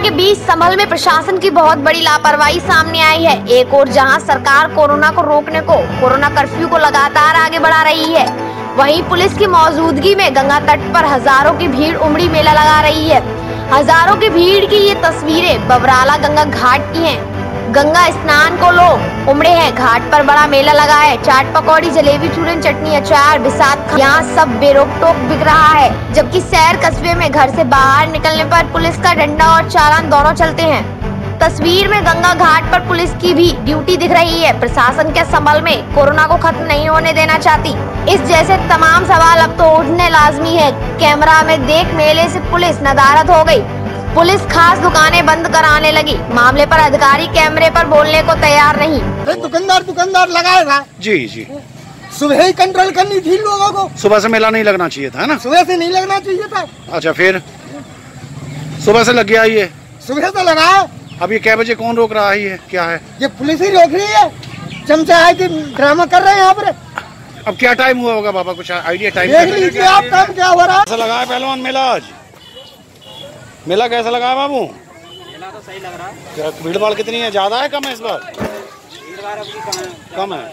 के बीच संभल में प्रशासन की बहुत बड़ी लापरवाही सामने आई है। एक और जहां सरकार कोरोना को रोकने को कोरोना कर्फ्यू को लगातार आगे बढ़ा रही है, वहीं पुलिस की मौजूदगी में गंगा तट पर हजारों की भीड़ उमड़ी मेला लगा रही है। हजारों की भीड़ की ये तस्वीरें बबराला गंगा घाट की हैं। गंगा स्नान को लोग उमड़े हैं। घाट पर बड़ा मेला लगा है। चाट पकौड़ी, जलेबी, चूरन, चटनी, अचार, बिसात यहाँ सब बेरोक टोक बिक रहा है। जबकि शहर कस्बे में घर से बाहर निकलने पर पुलिस का डंडा और चालान दोनों चलते हैं। तस्वीर में गंगा घाट पर पुलिस की भी ड्यूटी दिख रही है। प्रशासन के संभल में कोरोना को खत्म नहीं होने देना चाहती। इस जैसे तमाम सवाल अब तो उठने लाजमी है। कैमरा में देख मेले से पुलिस नदारद हो गई। पुलिस खास दुकानें बंद कराने लगी। मामले पर अधिकारी कैमरे पर बोलने को तैयार नहीं। दुकानदार लगाएगा। जी सुबह ही कंट्रोल करनी थी लोगों को। सुबह से मेला नहीं लगना चाहिए था ना? सुबह से नहीं लगना चाहिए था। अच्छा, फिर सुबह से लग गया ये? सुबह से लगा। अब ये क्या बजे कौन रोक रहा है? ये क्या है? ये पुलिस ही रोक रही है। चमचा है कि ड्रामा कर रहे हैं यहाँ पर। अब क्या टाइम हुआ होगा बाबा, कुछ आइडिया? टाइम देख लीजिए आप काम क्या हो रहा है। कैसा लगा है पहलवान मेला आज? मेला कैसा लगा है बाबू? मेला तो सही लग रहा है। भीड़ भाड़ कितनी है? ज्यादा है, कम है इस बार? भीड़ भाड़ अभी कम है।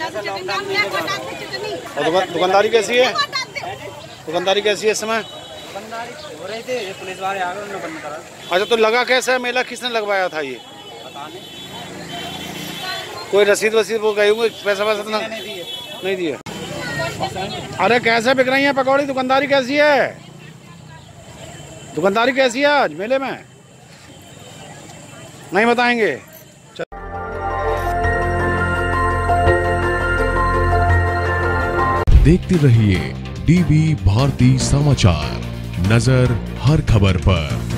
और दुकानदारी कैसी है? दुकानदारी कैसी है इस समय? दुकानदारी हो रही थी, पुलिस वाले आ गए, उन्होंने बंद करा। अच्छा, तो लगा कैसा है मेला? किसने लगवाया था ये? पता नहीं, कोई रसीद वसीद वो गए होंगे? पैसा वैसा नहीं दिए? अरे कैसे बिक रही है पकौड़ी? दुकानदारी कैसी है? दुकानदारी कैसी है आज मेले में? नहीं बताएंगे। देखते रहिए डीबी भारती समाचार, नजर हर खबर पर।